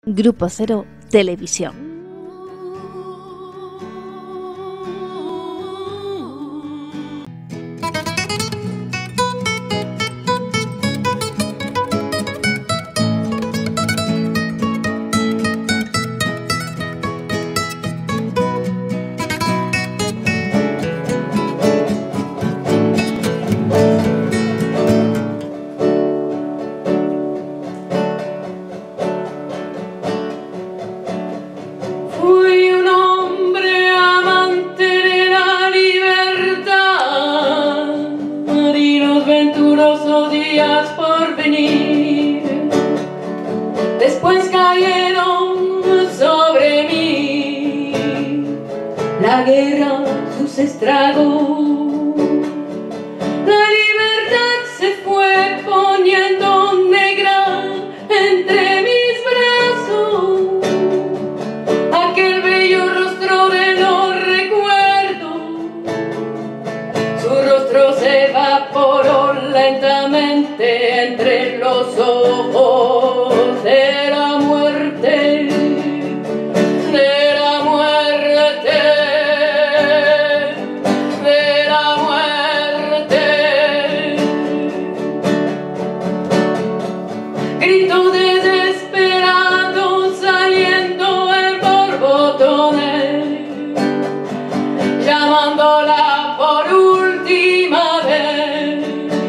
Grupo Cero Televisión. Después cayeron sobre mí la guerra, sus estragos. La libertad se fue poniendo negra entre mis brazos. Aquel bello rostro de los recuerdos, su rostro se evaporó lentamente entre los ojos de la muerte, de la muerte, de la muerte. Grito desesperado saliendo en borbotones, llamándola por última vez.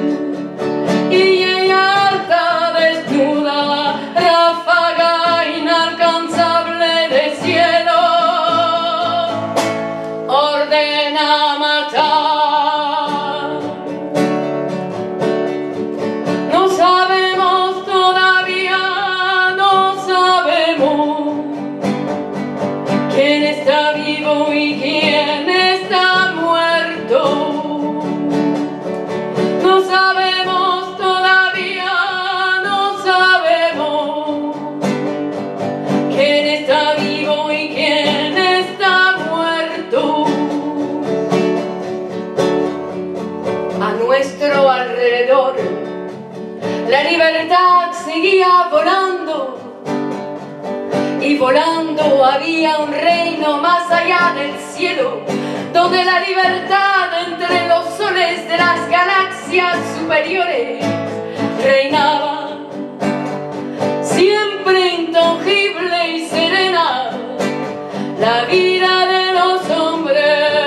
Y ella alta, desnuda, ráfaga inalcanzable de cielo, ordena matar. No sabemos todavía, no sabemos quién está vivo y quién está muerto. No sabemos todavía, no sabemos quién está vivo y quién está muerto. A nuestro alrededor la libertad seguía volando, y volando había un reino más allá del cielo, donde la libertad entre los soles de las galaxias superiores reinaba, siempre intangible y serena, la vida de los hombres.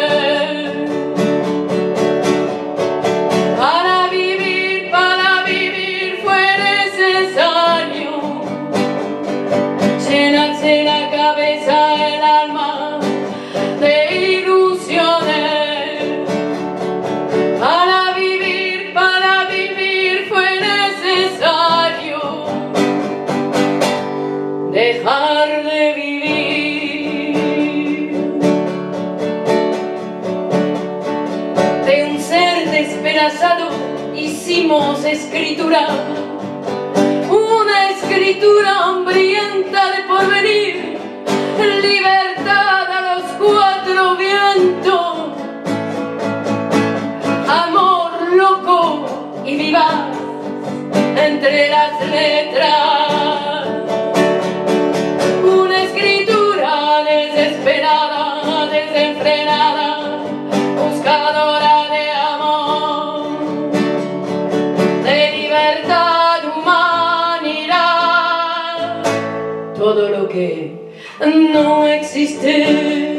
Para vivir fue necesario llenarse la cabeza, el alma de ilusiones. Para vivir fue necesario dejar de vivir. De un ser despedazado hicimos escritura, una escritura hambrienta de porvenir, libertad a los cuatro vientos, amor loco y vivaz entre las letras, una escritura desesperada, desenfrenada, buscadora de amor, de libertad, humanidad, todo lo que no existe.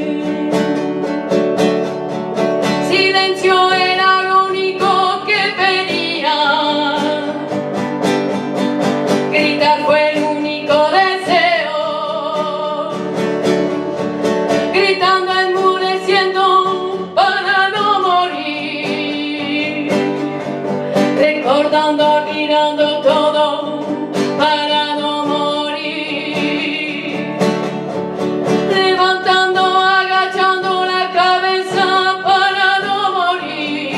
Silencio era lo único que pedía, gritar fue el único deseo, gritando, enmudeciendo para no morir, recordando, olvidando todo para no morir, levantando, agachando la cabeza para no morir.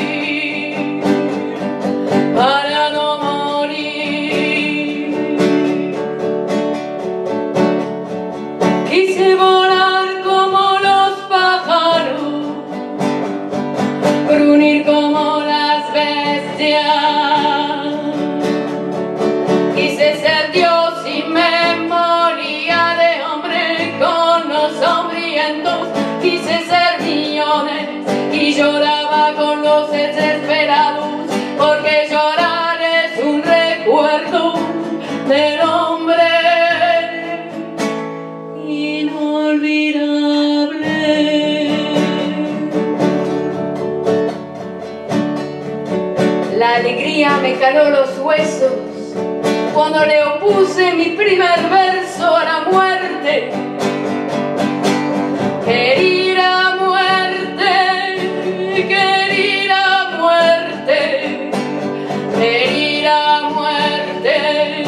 caló los huesos cuando le opuse mi primer verso a la muerte. Querida muerte, querida muerte, querida muerte.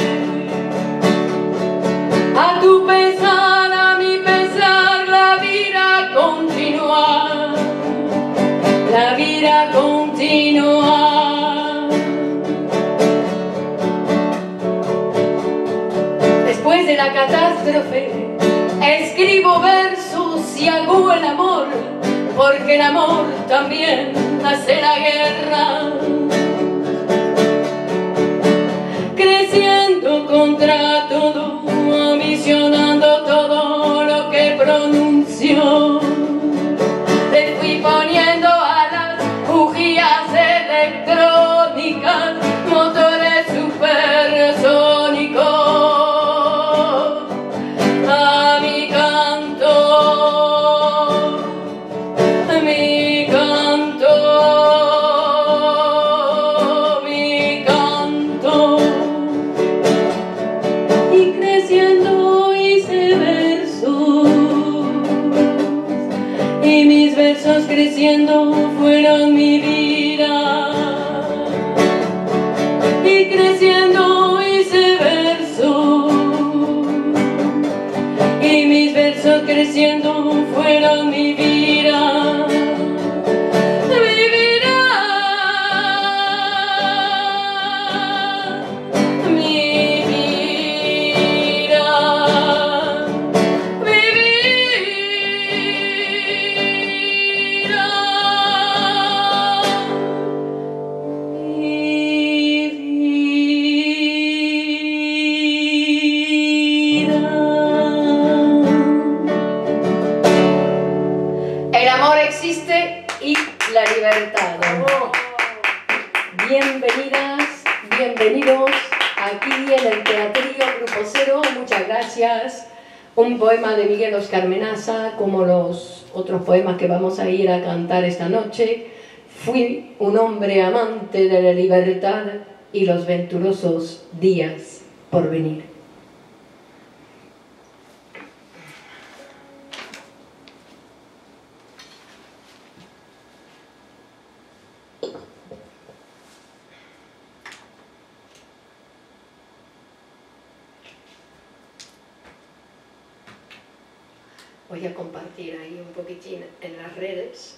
A tu pesar, a mi pesar, la vida continúa, la vida continúa. Después de la catástrofe, escribo versos y hago el amor, porque el amor también hace la guerra. Creciendo contra todo, visionando todo lo que pronunció, le fui poniendo a las bujías electrónicas motores supersónicos. A mi canto, mi canto, mi canto. Y creciendo hice versos, y mis versos creciendo fueron mi vida. Y creciendo hice versos, y mis versos creciendo fueron mi vida. Mi vida, mi vida, mi vida, El amor existe y la libertad. Bienvenidas, bienvenidos aquí en el Teatrillo Grupo Cero. Muchas gracias. Un poema de Miguel Oscar Menaza, como los otros poemas que vamos a ir a cantar esta noche. Fui un hombre amante de la libertad y los venturosos días por venir. Voy a compartir ahí un poquitín en las redes.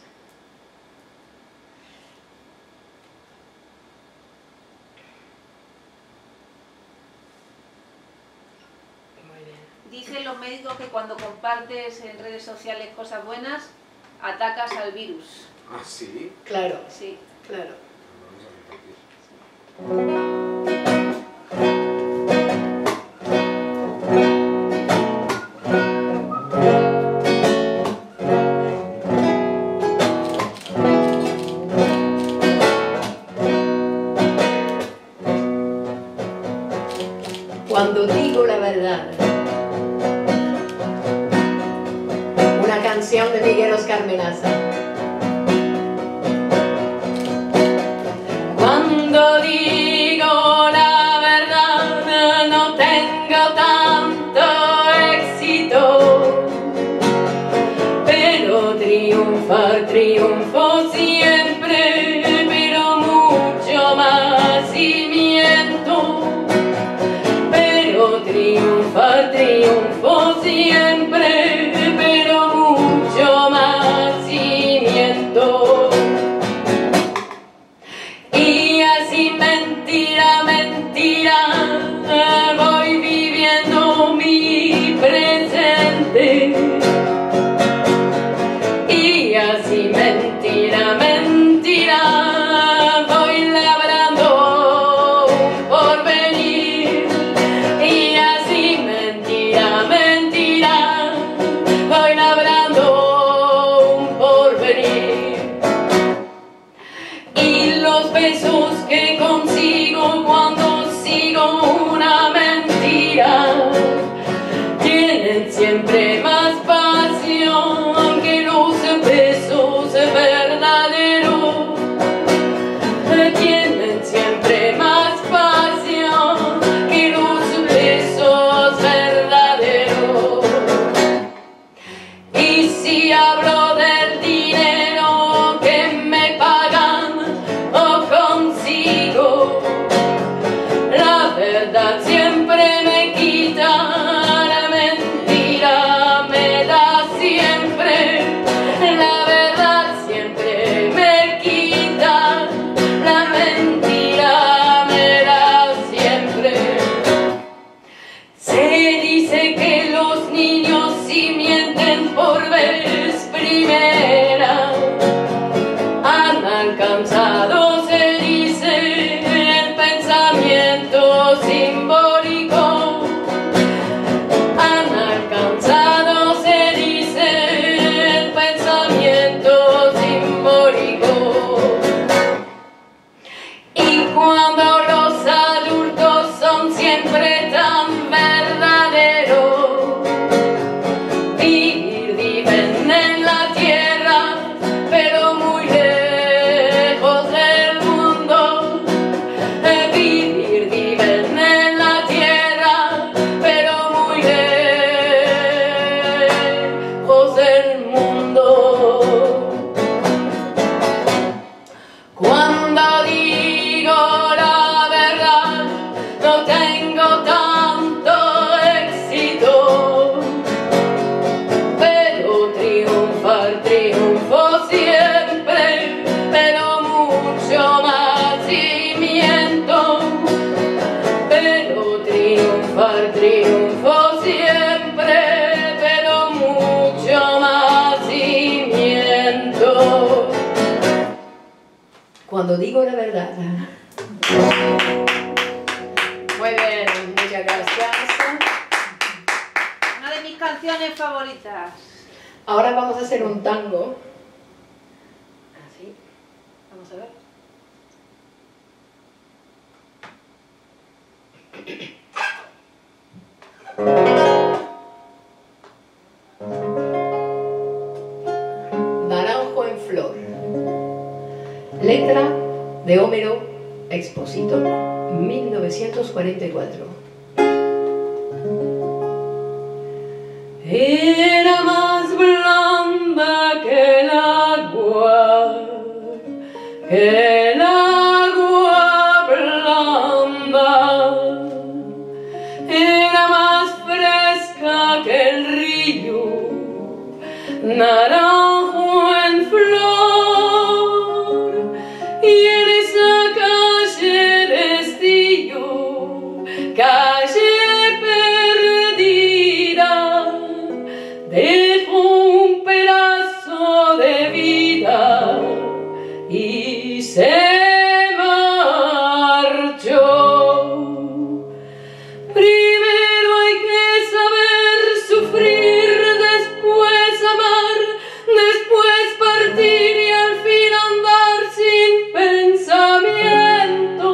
Muy bien. Dicen los médicos que cuando compartes en redes sociales cosas buenas, atacas al virus. Ah, sí. Claro, Sí. claro. Vamos a repetir. Cuando digo la verdad. Una canción de Miguel Oscar Menaza. Cuando digo la verdad no tengo tanto éxito, pero triunfar triunfo siempre, pero mucho más y miento. Pero triunfar triunfo siempre, pero mucho más y miento. Y así mentira, mentira, voy viviendo mi presente. Y así mentira, mentira, voy labrando un porvenir. Y así mentira, mentira, voy labrando un porvenir. Y los besos que consigo cuando sigo una mentira tienen siempre más pasión que los besos verdaderos. Tienen siempre más cuando digo la verdad. Muy bien, muchas gracias. Una de mis canciones favoritas. Ahora vamos a hacer un tango. Así. Vamos a ver. Naranjo en flor. Letra de Homero Expósito, 1944. Era más blanda que el agua blanda. Era más fresca que el río, naranjo en flor. Y en esa calle de Estío, calle perdida, dejó un pedazo de vida y se marchó. Primero hay que saber sufrir, después amar, después partir y al fin andar sin pensamiento.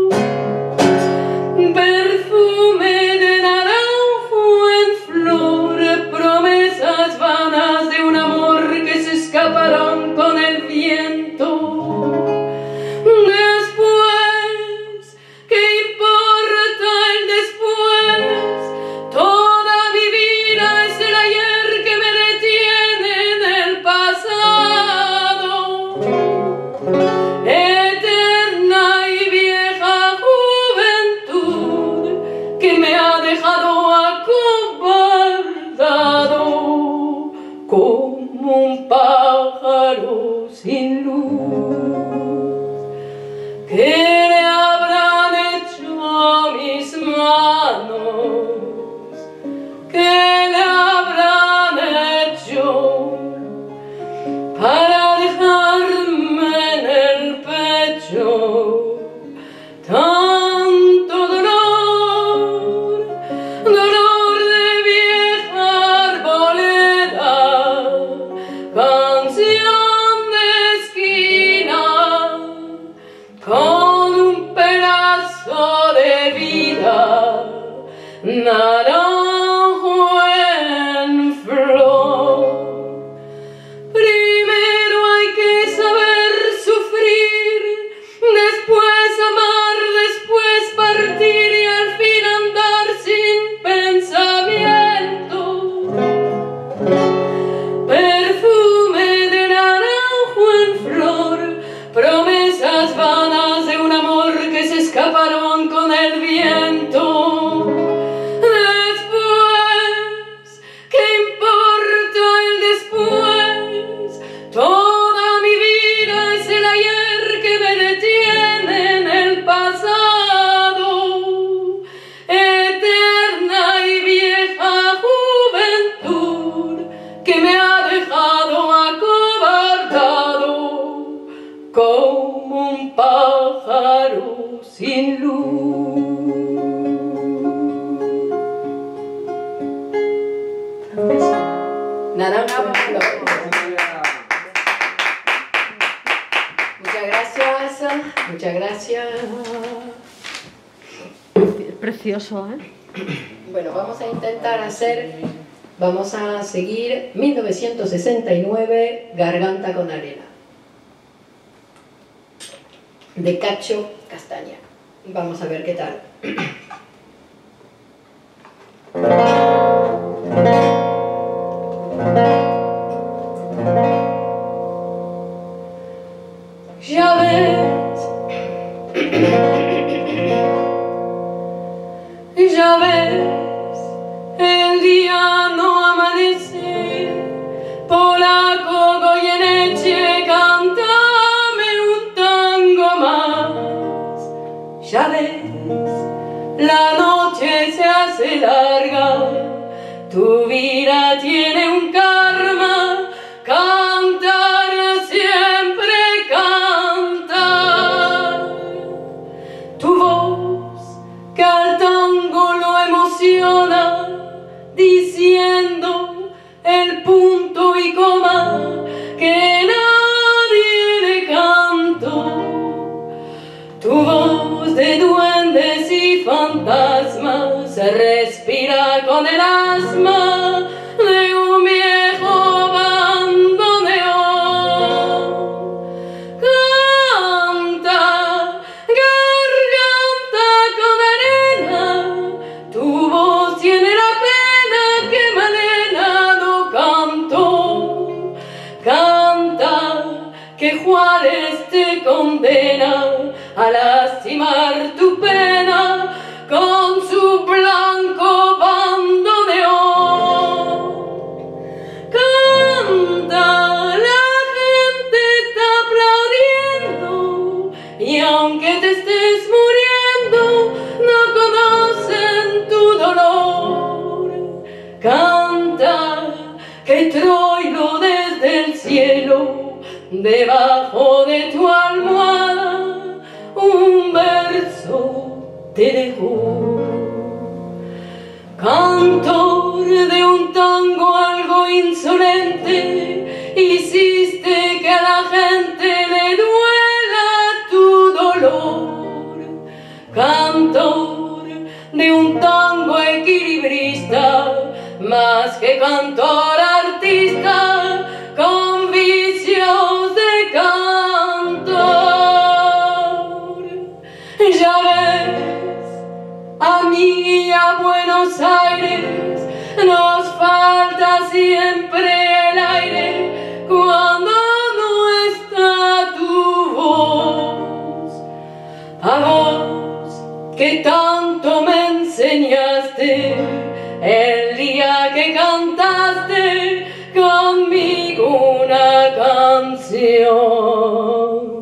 Perfume de naranjo en flor, promesas vanas de un amor que se escaparon con el viento. Después, ¿qué importa el después? Toda mi vida es el ayer que me detiene en el pasado. Eterna y vieja juventud que me ha dejado acobardado como un pájaro sin luz. ¿Qué le habrán hecho a mis manos? ¿Qué le habrán hecho para dejarme en el pecho tanto dolor? Dolor de vieja arboleda, canción de esquina, con un pedazo de vida, naranjo en flor. Primero hay que saber sufrir, después amar, después partir y al fin andar sin pensamiento. Perfume de naranjo en flor, promesas vanas de un amor que se escaparon con el viento. Después, ¿qué importa el después? Toda mi vida es el ayer que me detiene en el pasado. Eterna y vieja juventud que me ha dejado acobardado como un pájaro sin luz. Naranjo en flor. Muchas gracias, muchas gracias. Precioso, ¿eh? Bueno, vamos a intentar vamos a seguir 1969, Garganta con arena, de Cacho Castaña. Vamos a ver qué tal. Ya ves, ya ves, el día no amanece, polaco Goyeneche, cántame un tango más. Ya ves, la noche se hace larga, tu vida tiene un karma, cantar siempre cantar. condena a lastimar tu pena con su blanco bandoneón. Canta, la gente está aplaudiendo, y aunque te estés muriendo, no conocen tu dolor. Canta, que Troilo desde el cielo, debajo de tu almohada, un verso te dejó. Cantor de un tango algo insolente, hiciste que a la gente le duela tu dolor. Cantor de un tango equilibrista, más que cantor artista, con vicios de cantor. Ya ves, a mí y a Buenos Aires nos falta siempre el aire cuando no está tu voz. A vos que tanto me enseñaste el día que cantaste conmigo una canción.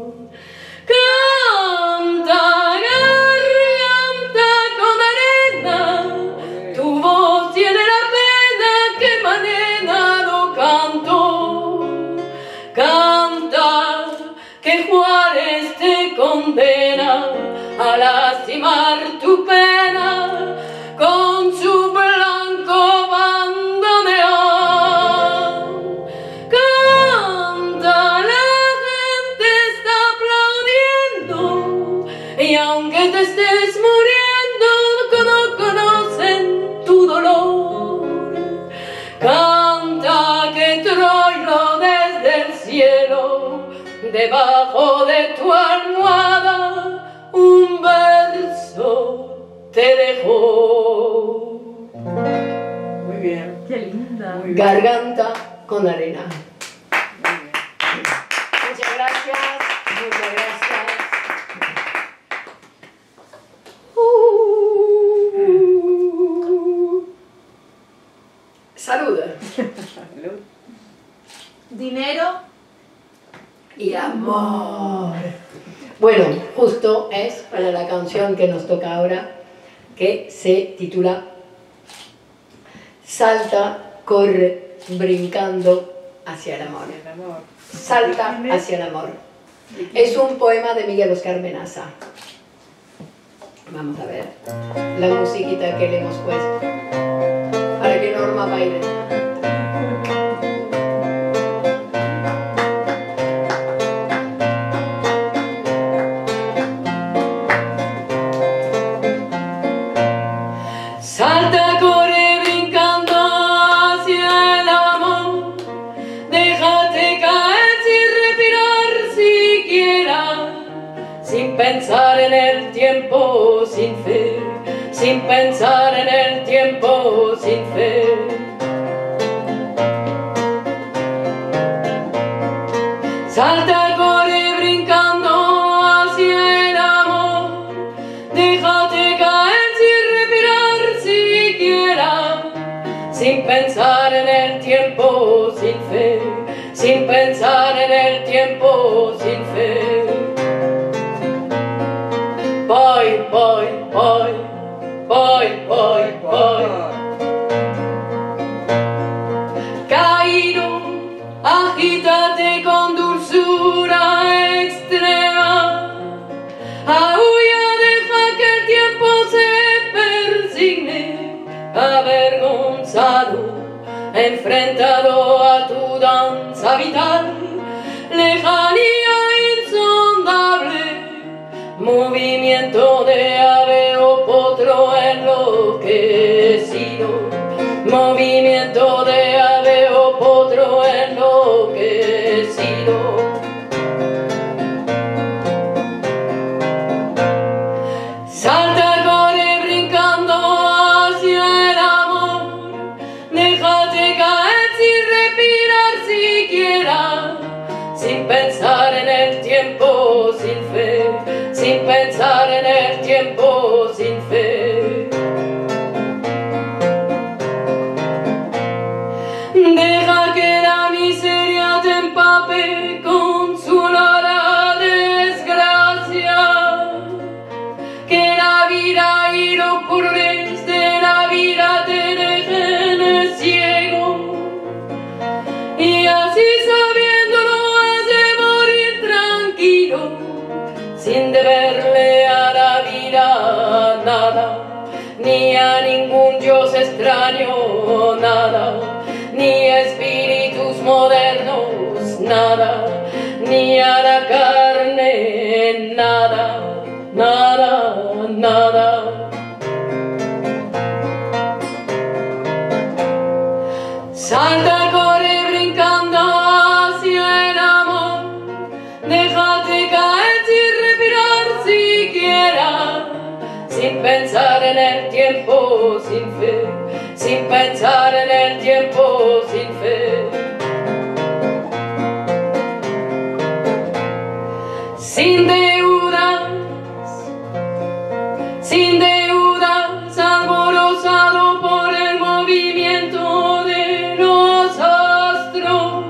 Canta, garganta con arena, tu voz tiene la pena que manena no canto. Canta, que Juárez te condena a lastimar tu pena con su blanco bandoneón. Canta, la gente está aplaudiendo, y aunque te estés muriendo, no conocen tu dolor. Canta, que Troilo desde el cielo, debajo de tu almohada, un verso te dejó. Muy bien. Qué linda. Muy bien. Garganta con arena. Muy bien. Muchas gracias, muchas gracias. Saluda. Salud. Dinero. Y amor. Bueno, justo es para la canción que nos toca ahora, que se titula Salta, corre, brincando hacia el amor. El amor. Salta hacia el amor. Es un poema de Miguel Oscar Menaza. Vamos a ver la musiquita que le hemos puesto para que Norma baile. Salta, corre, brincando hacia el amor. Déjate caer sin respirar siquiera, sin pensar en el tiempo, sin fe, sin pensar en el tiempo, sin fe. Salta, corre, brincando hacia el amor. Déjate caer sin respirar siquiera, sin pensar en el tiempo, sin fe, sin pensar en el tiempo, sin fe. Voy, voy, voy, voy, voy, voy. Caído, agítate con dulzura extrema. Aúlla, deja que el tiempo se persigne. Avergonzado, enfrentado a tu danza vital, lejanía insondable, movimiento de ave o potro enloquecido, movimiento de ave o potro enloquecido. Salta, corre, brincando hacia el amor. Déjate caer sin respirar siquiera, sin pensar en el tiempo, sin fe. tiempo sin fe. Deja que la miseria te empape con su olor a desgracia, que la vida y los colores de la vida te dejen ciego, y así sabiéndolo has de morir tranquilo, sin deberle a la vida nada, ni a ningún dios extraño nada, ni a espíritus modernos nada, ni a la carne nada, nada, nada. Salta, corre brincando hacia el amor, déjate caer sin respirar siquiera, sin pensar en el tiempo sin fe, sin pensar en el tiempo sin fe. Sin deudas, alborozado por el movimiento de los astros,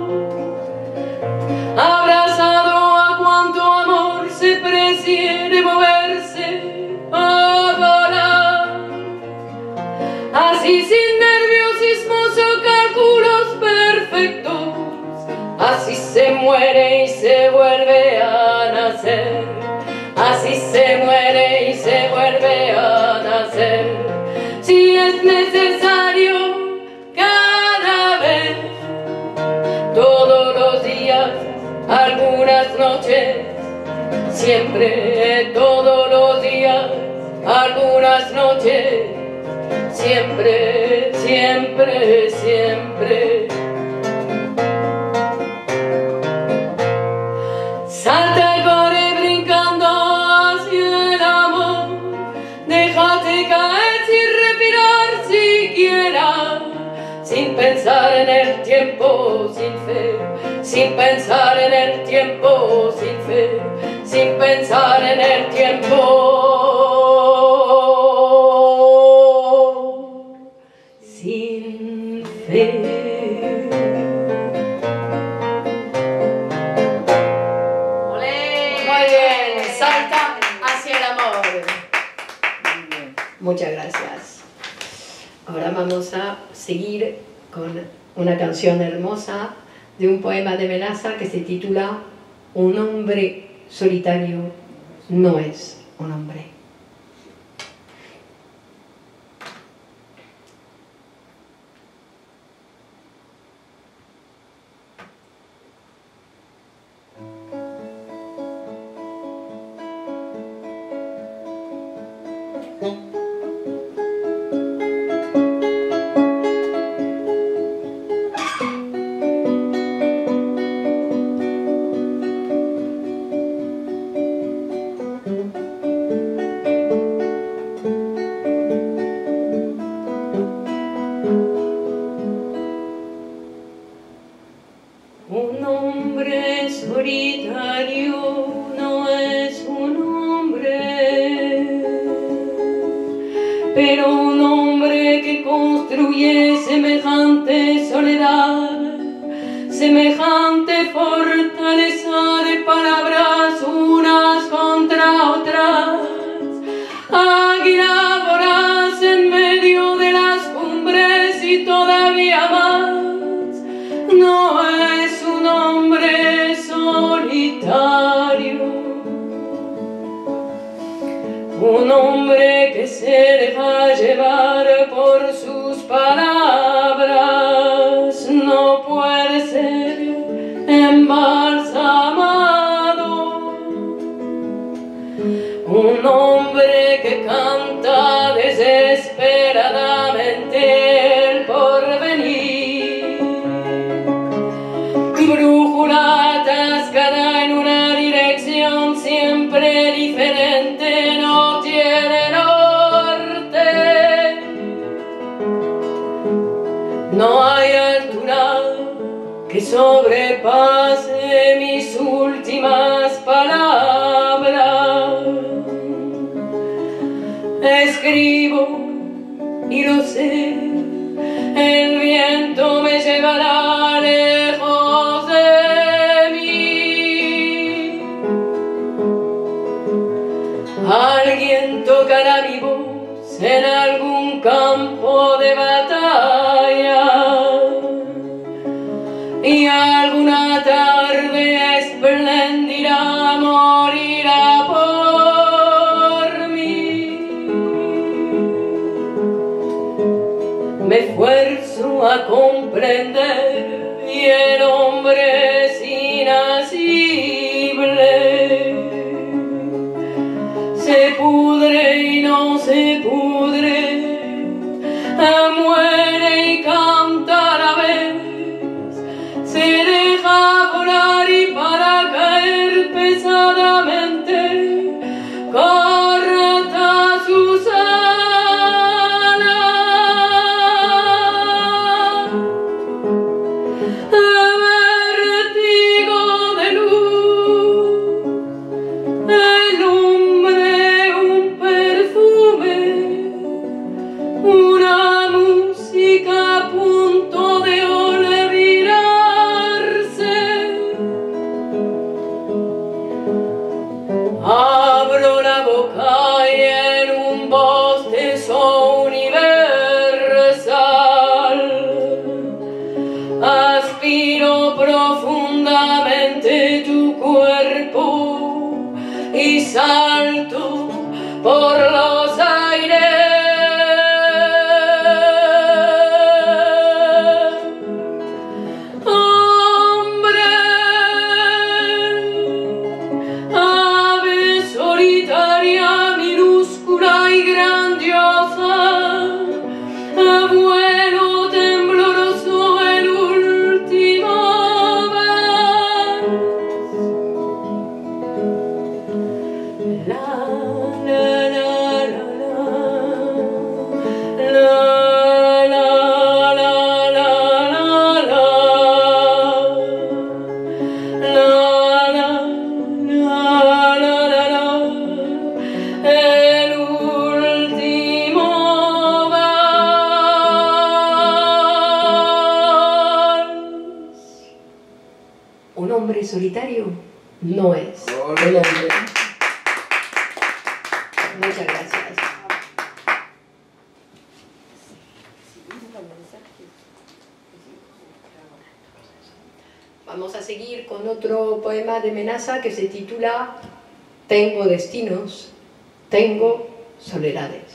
abrazado a cuanto amor se precie moverse a volar, así sin nerviosismos o cálculos perfectos, así se muere y se vuelve a nacer, así se muere y se vuelve a nacer. Si es necesario cada vez, todos los días, algunas noches, siempre, todos los días, algunas noches, siempre, siempre, siempre. Salta, corre brincando hacia el amor, déjate caer sin respirar siquiera, sin pensar en el tiempo sin fe, sin pensar en el tiempo sin fe, sin pensar en el tiempo sin fe. Muchas gracias. Ahora vamos a seguir con una canción hermosa de un poema de Menaza que se titula Un hombre solitario no es un hombre. Un hombre solitario no es un hombre, pero un hombre que construye semejante soledad, semejante fortaleza de palabras unas contra otras, águila voraz en medio de las cumbres y todavía más, no es un hombre solitario, un hombre que se deja llevar por sus palabras, no puede ser embalsamado, un hombre que canta desesperadamente el porvenir, brújula atascada en una dirección siempre diferente, no tiene norte, no hay altura que sobrepase mis últimas palabras, escribo y lo sé, el viento me llevará lejos de mí. Alguien tocará mi voz en algún campo de batalla y alguna tarde espléndida morirá por mí. Me esfuerzo a comprender y el hombre es inasible, se pudre y no se pudre, muere y canta a la vez, se deja volar y para caer pesadamente corta sus alas. Vértigo de luz, el hombre, un perfume, una música a punto de olvidarse. Abro la boca y en un bostezo universal aspiro profundamente tu cuerpo y salto por los aires. Hombre, ave solitaria, minúscula y grandiosa, vuelo tembloroso el último vals. La, la, la, la, la, la, la, la, la, el último vals. Un hombre solitario no es un hombre. Muchas gracias. Vamos a seguir con otro poema de Menaza que se titula Tengo destinos, tengo soledades.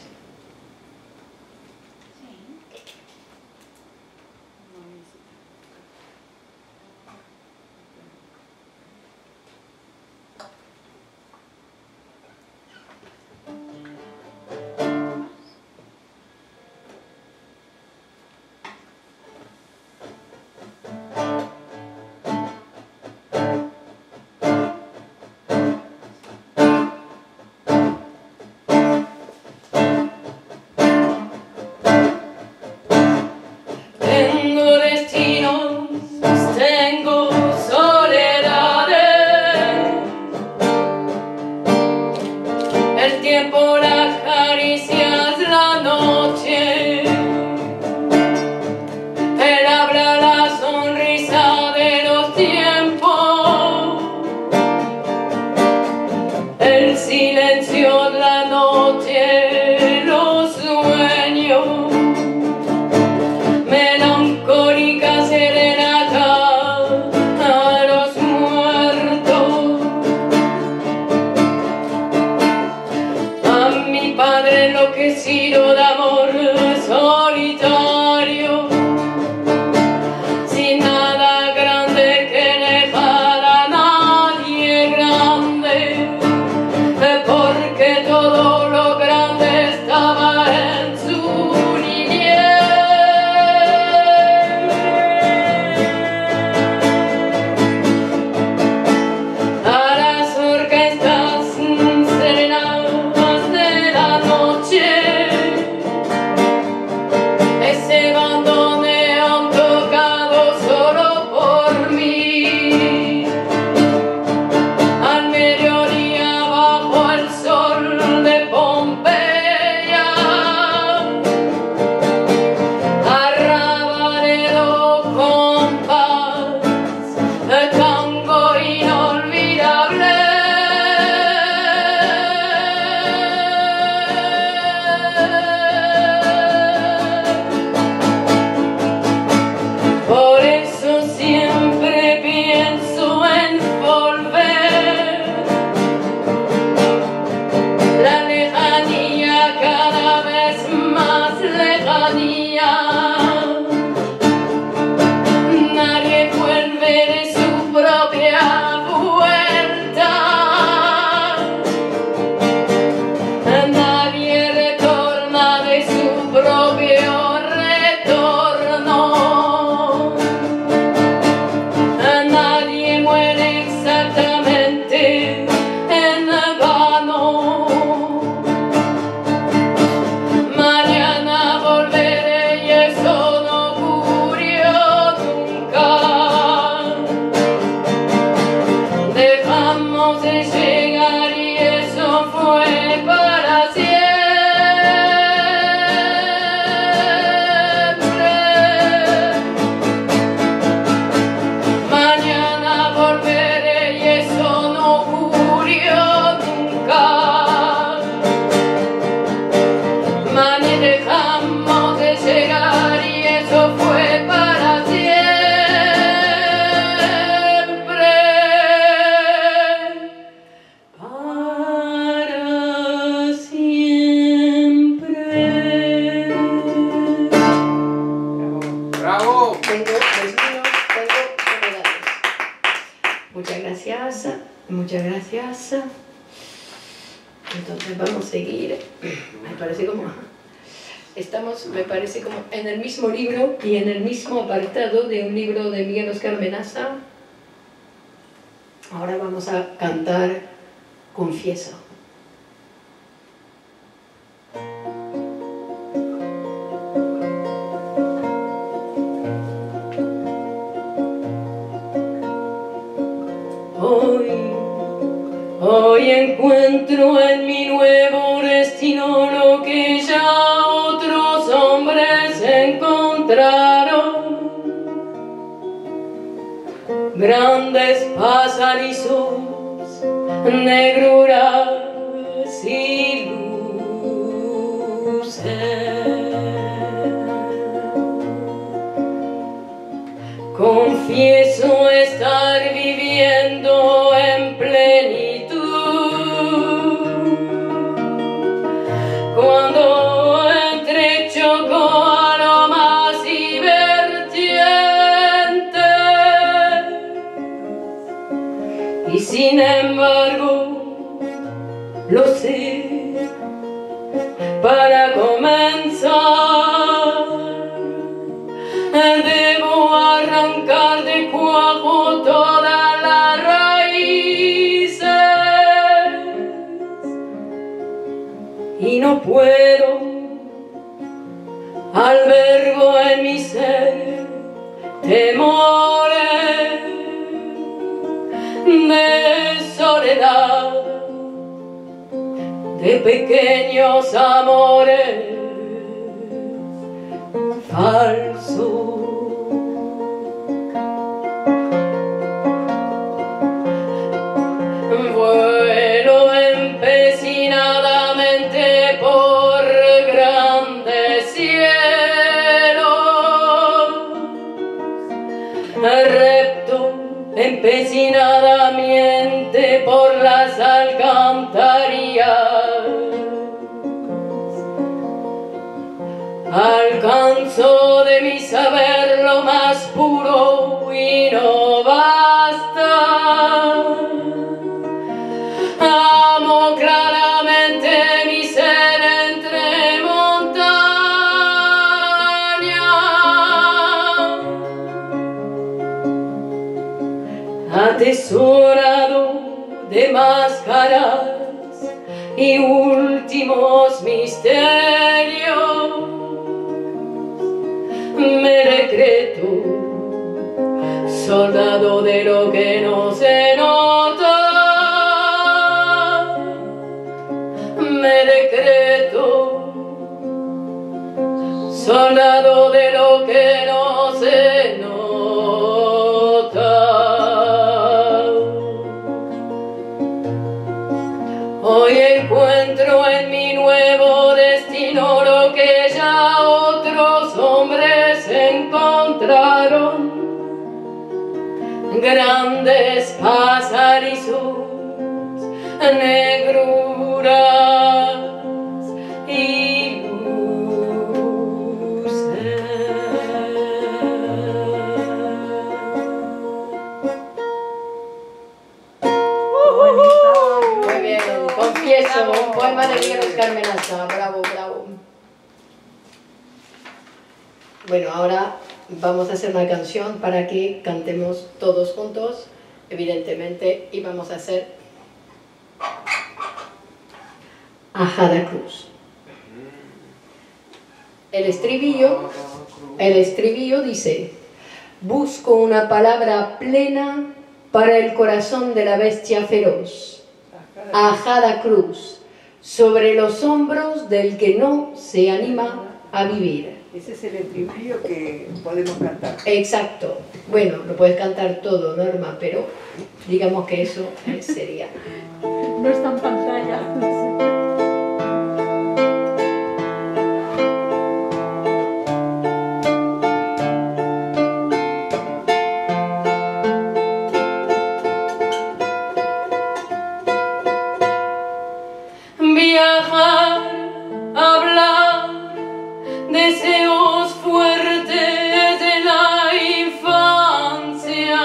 de su propia puerta. Nadie retorna de su propio retorno. Nadie muere exactamente en vano. Mañana volveré y eso no ocurrió nunca. Dejamos de llegar y eso fue para siempre. Mañana volveré y eso no ocurrió nunca. Mañana dejamos de llegar y eso fue para siempre. Para siempre. Bravo. Tengo los míos, tengo novedades. Muchas gracias, muchas gracias. Entonces vamos a seguir. Me parece como estamos, me parece como en el mismo libro y en el mismo apartado de un libro de Miguel Oscar Menaza. Ahora vamos a cantar Confieso. Hoy encuentro en mi nuevo destino lo que ya otros hombres encontraron. Grandes pasadizos, negruras y luces. Confieso estar viviendo en plenitud cuando entrechoco aromas y vertientes, y sin embargo lo sé. Para comenzar debo arrancar de cuajo todas las raíces, y no puedo, albergo en mi ser temores de soledad, de pequeños amores falsos. Vuelo empecinadamente por grandes cielos, repto empecinadamente por las alcantarillas. Alcanzo de mi saber lo más puro y no basta. Amo claramente mi ser entre montañas, atesorado de máscaras y últimos misterios. Me decreto soldado de lo que no se nota. Me decreto soldado de lo que no se nota. Hoy encuentro en mi nuevo destino lo que ya otros hombres encontraron. Grandes pasadizos, negruras y luces. Bueno, ahora vamos a hacer una canción para que cantemos todos juntos, evidentemente, y vamos a hacer Ajada Cruz. El estribillo dice: busco una palabra plena para el corazón de la bestia feroz. Ajada cruz, sobre los hombros del que no se anima a vivir. Ese es el estribillo que podemos cantar. Exacto. Bueno, lo puedes cantar todo, Norma, pero digamos que eso sería. No está en pantalla. Viajar, hablar, deseos fuertes de la infancia,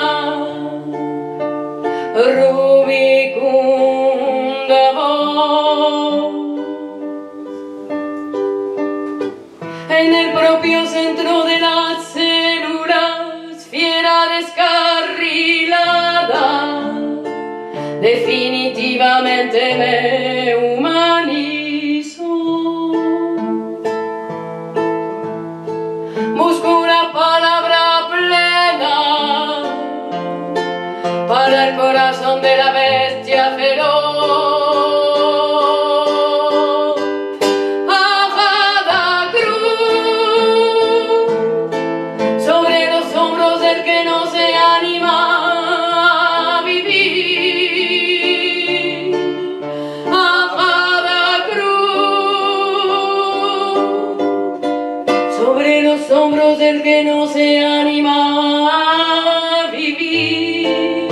rubicunda voz, en el propio centro de las células, fiera descarrilada, definitivamente me humanizo. Busco una palabra plena para el corazón de la bestia feroz. Ajada cruz, sobre los hombros del que no se anima. Hombros del que no se anima a vivir.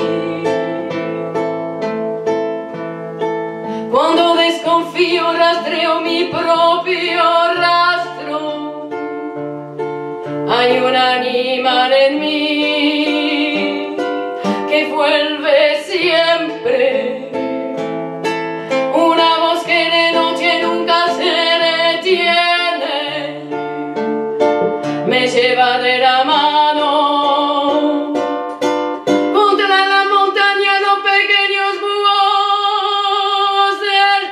Cuando desconfío rastreo mi propio rastro. Hay un animal en mí que vuelve siempre. Una voz que de noche nunca se detiene. Me lleva de la mano contra la montaña los pequeños búhos del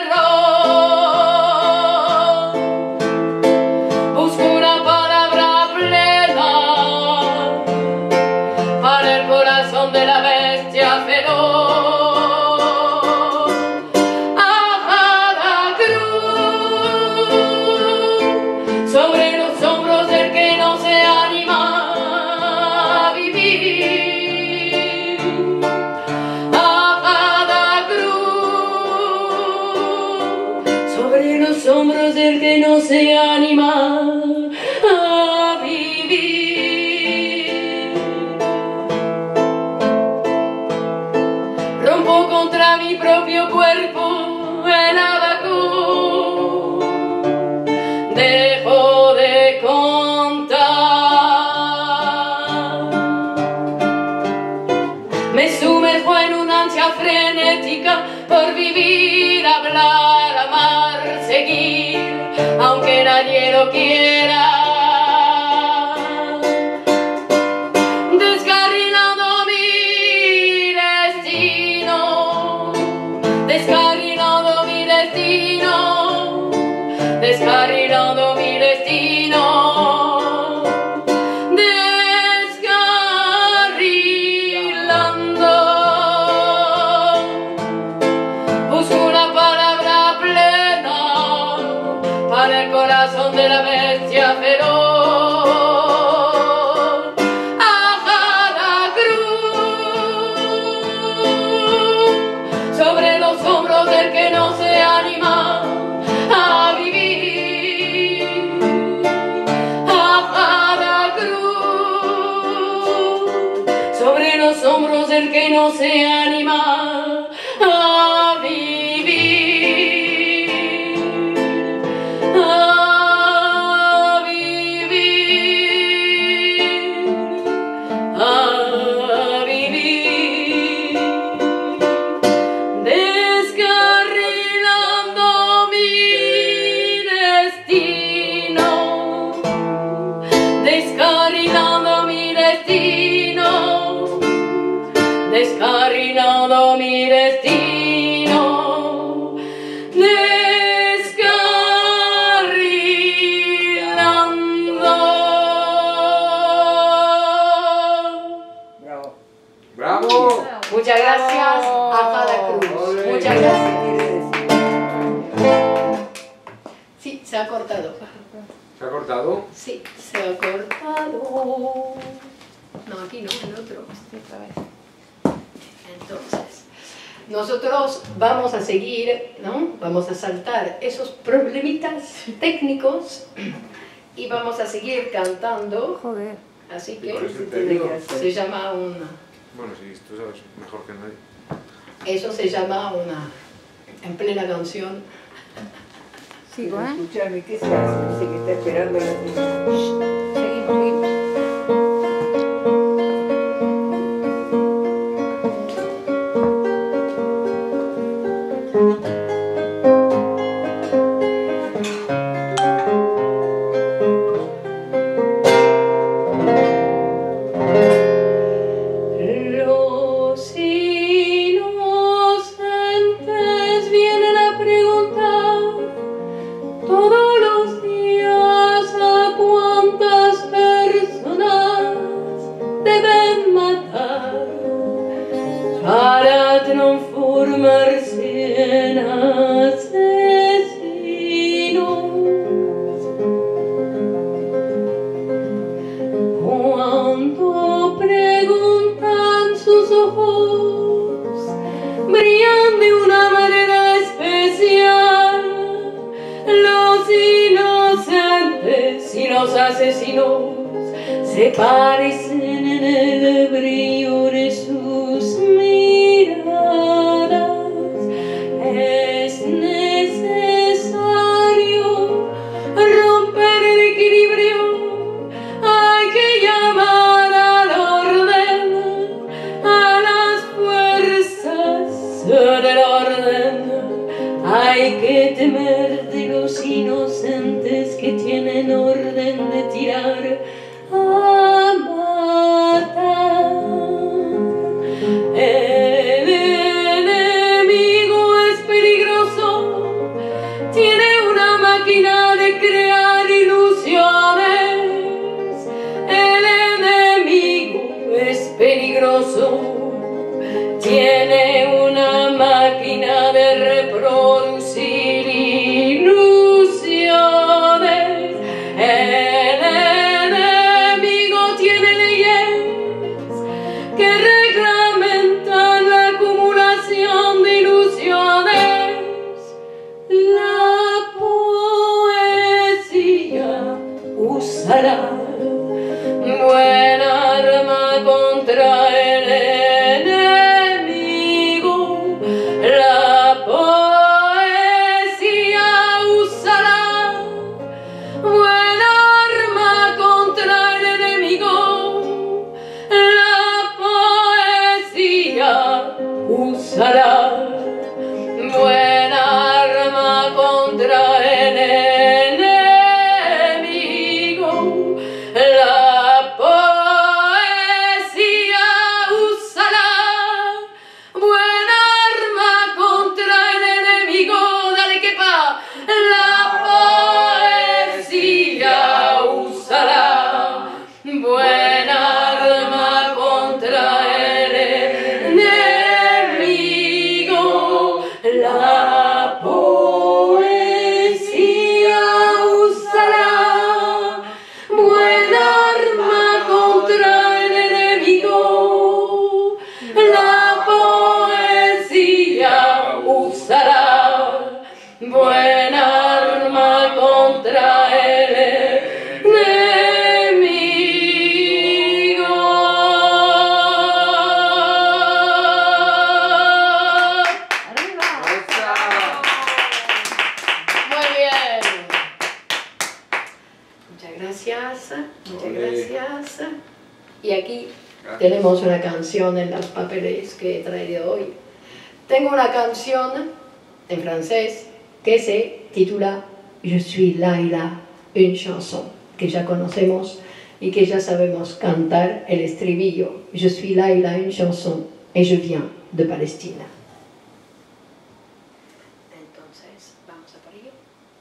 terror. Busco una palabra plena para el corazón de la bestia feroz. Ajada cruz, sobre los hombros del que no se anima a vivir. Ajada cruz, sobre los hombros del que no se anima a vivir. Rompo contra mi propio cuerpo el abacú. Dejo de contar. Me sumerjo en una ansia frenética por vivir, hablar, amar, seguir, aunque nadie lo quiera. Descarrilando mi destino, descarrilando mi destino, descarrilando mi destino, descarrilando. Busco una palabra plena para el corazón de la bestia feroz. Ajada cruz, sobre los hombros del que no se anima a vivir. Ajada cruz, sobre los hombros del que no se anima a vivir. A vivir. A vivir. Descarrilando mi destino, descarrilado mi destino, descarrilando. Bravo. ¡Bravo! Muchas gracias a Jada Cruz. Ole. Muchas gracias. Sí, se ha cortado. ¿Se ha cortado? Sí, se ha cortado. No, aquí no, en otro. Entonces, nosotros vamos a seguir, ¿no? Vamos a saltar esos problemitas técnicos y vamos a seguir cantando. Joder. Así Y por que eso te digo. se llama una. Bueno, sí, tú sabes mejor que nadie. Eso se llama una. En plena canción. Sigo, ¿eh? Escuchame, ¿qué se hace? Dice que está esperando a la niña. Seguimos, seguimos. Los inocentes vienen a preguntar todos los días a cuántas personas deben matar para transformarse en asesinos. Cuando preguntan sus ojos, brillan de una manera especial. Los inocentes y los asesinos se parecen en el brillo de sus miradas. Es necesario romper el equilibrio. Hay que llamar al orden, a las fuerzas del orden. Hay que temer de los inocentes que tienen orden de tirar a matar. El enemigo es peligroso, tiene una máquina de crear ilusiones. El enemigo es peligroso, tiene una máquina de reproducir ilusiones. El enemigo tiene leyes que reglamentan la acumulación de ilusiones. La poesía usará buena arma contra el enemigo. La poesía usará buena arma contra el enemigo. La poesía usará buena arma contra el enemigo. La poesía usará buena arma contra el enemigo. Dale que pa. La poesía usará buena arma contra el enemigo. La poesía usará buena arma contra el enemigo. La poesía usará buena arma contra el enemigo. ¡Arriba! ¡Esa! Muy bien. Muchas gracias. Muchas Ole. gracias. Y aquí Gracias. tenemos una canción en los papeles que he traído hoy. Tengo una canción en francés que se titula Je suis Laila, une chanson, que ya conocemos y que ya sabemos cantar el estribillo. Je suis Laila, une chanson, et je viens de Palestine. Entonces, vamos a por ello.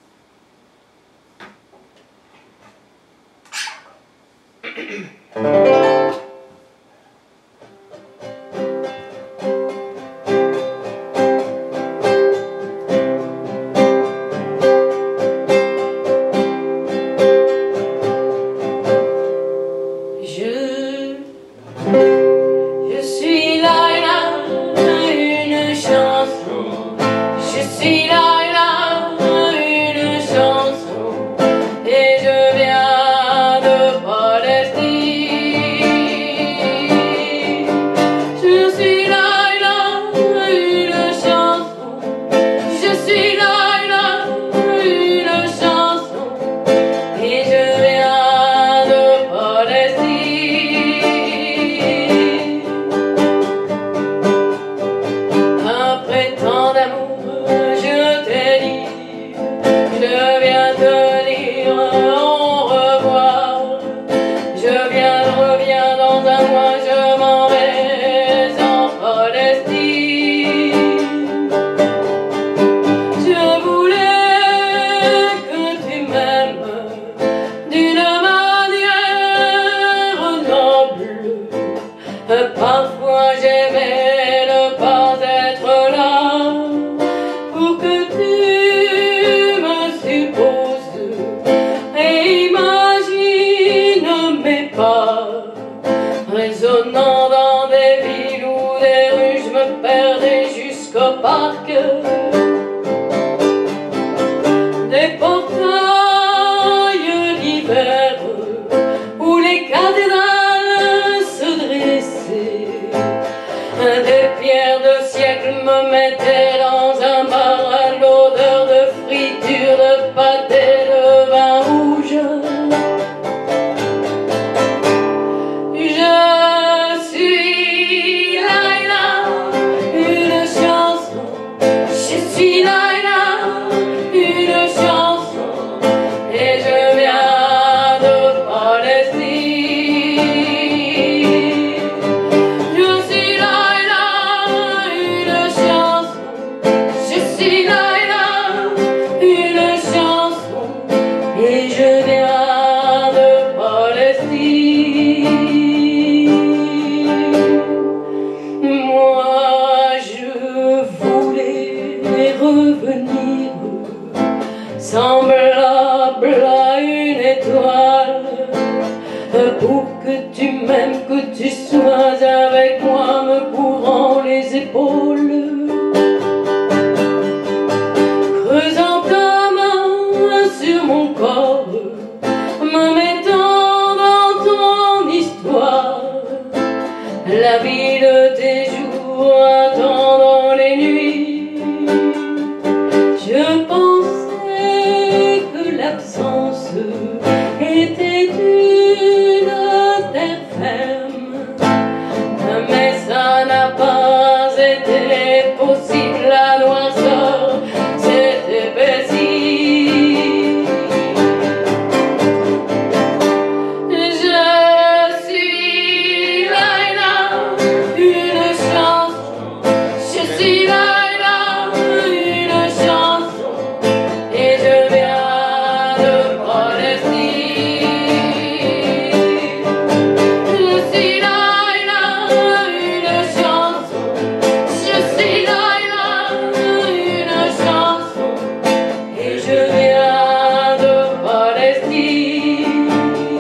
Je suis Laila, une chanson. Je suis Laila, une chanson. Et je viens de Palestine. Je suis Laila, une chanson. Je suis Laila, une chanson. Et je viens de Palestine. Après tant d'amour, je t'ai dit, je viens te dire au revoir. Je viens, reviens dans un mois, je m'en vais en Palestine. Je voulais que tu m'aimes d'une manière noble. Parfois j'aimais ne pas être là pour que tu me supposes. Et imagine mes pas résonnant dans des villes ou des rues. Je me perdais jusqu'au parc. Des portails d'hiver où les cathédrales se dressaient. Des pierres de siècle me mettaient dans un bar à l'odeur de friture, de pâté, de vin rouge. Je suis Laila, une chanson. Je suis Laila, une chanson. Et je viens de Palestine. Je suis Laila, une chanson. Je suis Laila, une chanson. Et je viens de Palestine. Moi je voulais revenir semblable à une étoile, pour que tu m'aimes, que tu sois avec moi, me couvrant les épaules, creusant ta main sur mon corps, me mettant dans ton histoire, la vie de tes jours, attendant les nuits. Je pensais que l'absence était une terre ferme, mais ça n'a pas été possible. La noirceur s'est épaissie. Je suis Laila, une chanson. Je suis Laila, une chanson. Et je viens de Palestine. Je suis Laila, une chanson. Je suis Laila, une chanson. Et je viens de Palestine.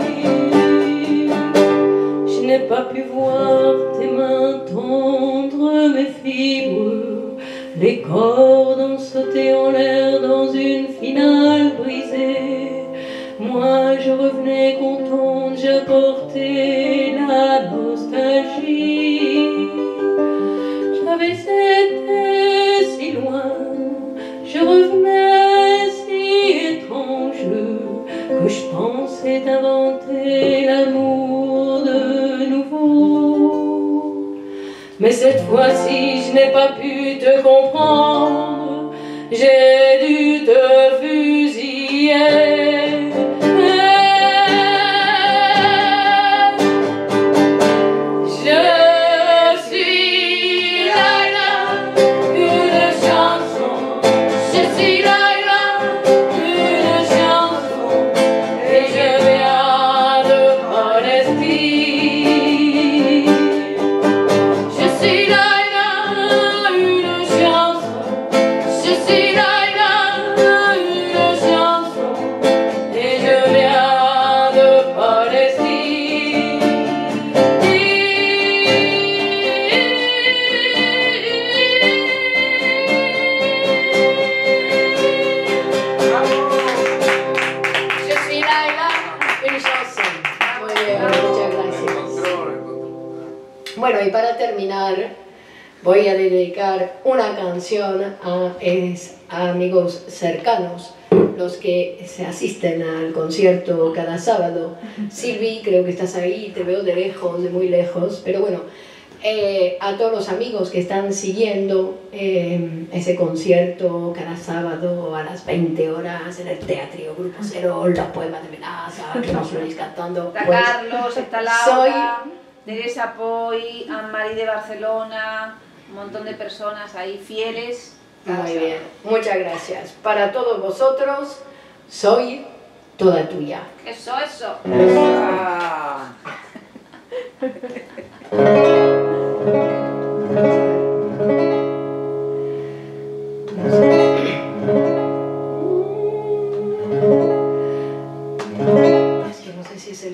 Je n'ai pas pu voir tes mains tendre mes fibres. Les cordes ont sauté en l'air dans une finale brisée. Moi je revenais contente, j'apportais la nostalgie. J'avais été si loin, je revenais si étrange, que je pensais inventer l'amour de nouveau. Mais cette fois-ci je n'ai pas pu te comprendre, j'ai dû te fusiller. Je suis Bueno, y para terminar, voy a dedicar una canción a amigos cercanos, los que se asisten al concierto cada sábado. Silvi, creo que estás ahí, te veo de lejos, de muy lejos, pero bueno, a todos los amigos que están siguiendo ese concierto cada sábado a las 20 horas en el Teatro Grupo Cero, los poemas de Menaza, que nos lo vais cantando. Está Pues, Carlos, está Laura, Teresa Poy, Anne-Marie de Barcelona, un montón de personas ahí fieles. Muy bien, muchas gracias. Para todos vosotros, soy toda tuya. Eso, eso. Ah. Es que no sé si es el...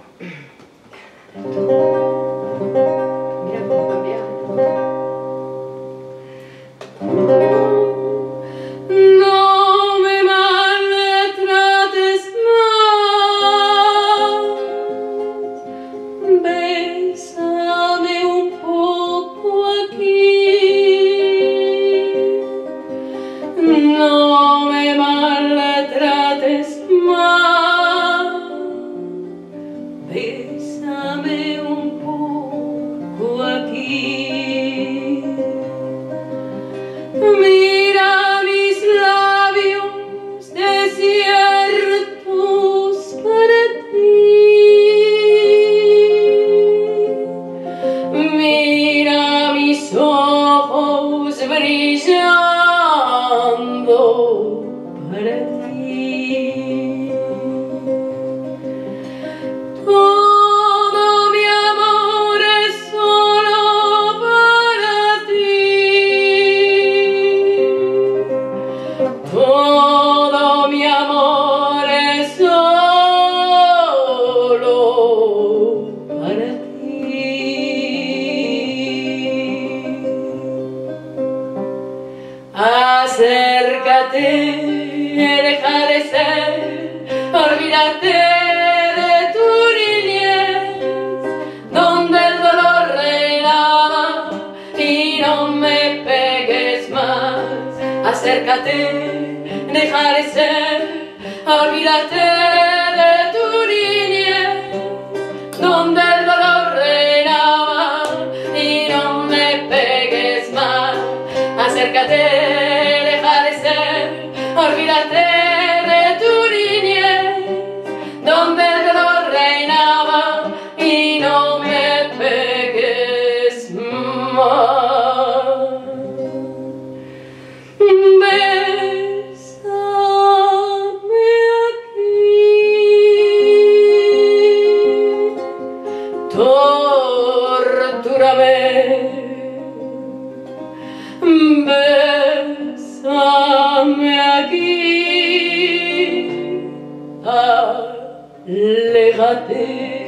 Mira cómo cambia. No me maltrates más, bésame un poco aquí. No me maltrates más, bésame un poco aquí. Mira mis labios desiertos para ti. Mira mis ojos brillando para ti. Todo mi amor es solo para ti. Todo mi amor es solo para ti. Acércate, deja de ser, olvídate de tu niñez, donde el dolor reinaba, y no me pegues más. Acércate, deja de ser, olvídate de tu niñez, donde el dolor reinaba, y no me pegues más. Acércate, deja de ser, olvídate de tu niñez, donde el dolor reinaba, y no me pegues más. Bésame aquí, tortúrame. Bésame aquí, aléjate.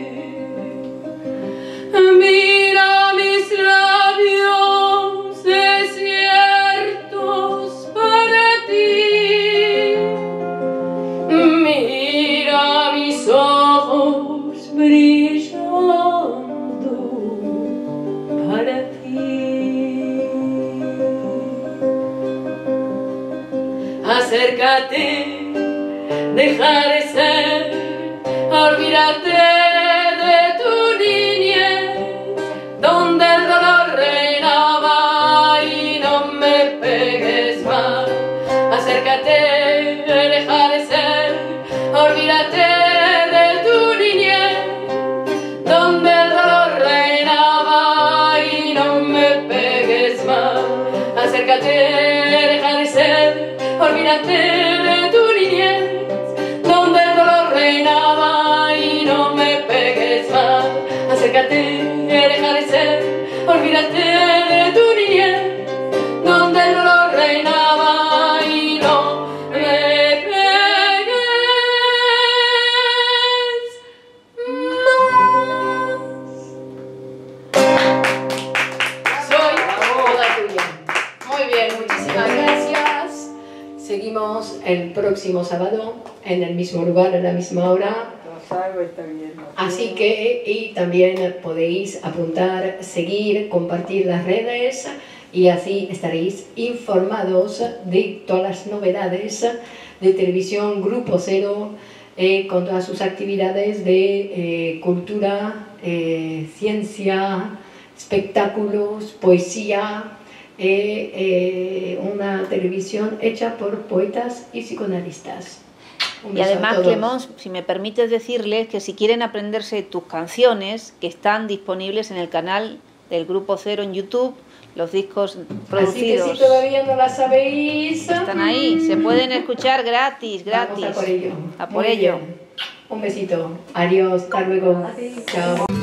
Mira mis labios desiertos para ti. Mira mis ojos brillando para ti. Acércate, deja de ser, olvídate de tu niñez, donde el dolor reinaba, y no me pegues más. Acércate, deja de ser, olvídate de tu niñez, donde el dolor reinaba, y no me pegues más. Acércate, deja de ser, olvídate de tu niñez, donde el dolor reinaba, y no me pegues más. Acércate, deja de ser, olvídate de tu niñez, donde el dolor reinaba, y no me pegues más. Soy toda tuya. Muy bien, muchísimas gracias. Seguimos el próximo sábado en el mismo lugar, a la misma hora. Nos Claro, está bien. Así que, y también podéis apuntar, seguir, compartir las redes y así estaréis informados de todas las novedades de Televisión Grupo Cero, con todas sus actividades de cultura, ciencia, espectáculos, poesía, una televisión hecha por poetas y psicoanalistas. Un Y beso a además, todos. Clemons, si me permites decirles que si quieren aprenderse tus canciones, que están disponibles en el canal del Grupo Cero en YouTube, los discos producidos Así que si todavía no las sabéis, están ahí, se pueden escuchar gratis, gratis. vamos a por ello. A por Muy ello. bien. Un besito. Adiós. Hasta luego. Chao.